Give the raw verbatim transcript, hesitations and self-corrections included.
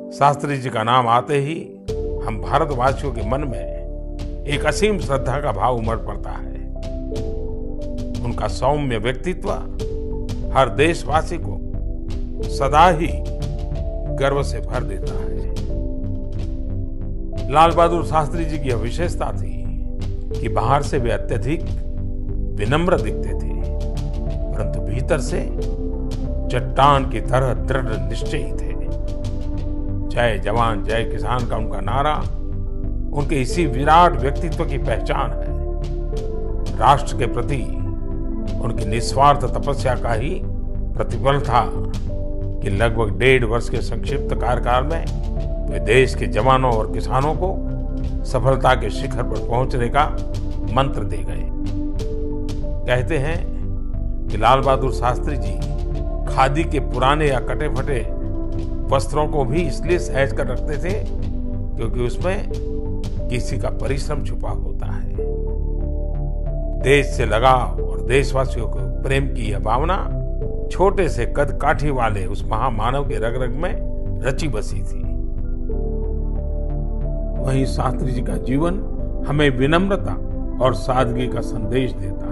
शास्त्री जी का नाम आते ही हम भारतवासियों के मन में एक असीम श्रद्धा का भाव उमड़ पड़ता है। उनका सौम्य व्यक्तित्व हर देशवासी को सदा ही गर्व से भर देता है। लाल बहादुर शास्त्री जी की यह विशेषता थी कि बाहर से वे अत्यधिक विनम्र दिखते थे, परंतु भीतर से चट्टान की तरह दृढ़ निश्चयी थे। जय जवान जय किसान का उनका नारा उनके इसी विराट व्यक्तित्व की पहचान है। राष्ट्र के प्रति उनकी निस्वार्थ तपस्या का ही प्रतिफल था कि लगभग डेढ़ वर्ष के संक्षिप्त कार्यकाल में वे देश के जवानों और किसानों को सफलता के शिखर पर पहुंचने का मंत्र दे गए। कहते हैं कि लाल बहादुर शास्त्री जी खादी के पुराने या कटे फटे वस्त्रों को भी इसलिए सहेज कर रखते थे क्योंकि उसमें किसी का परिश्रम छुपा होता है। देश से लगाव और देशवासियों को प्रेम की यह भावना छोटे से कद काठी वाले उस महामानव के रग रग में रची बसी थी। वहीं शास्त्री जी का जीवन हमें विनम्रता और सादगी का संदेश देता है।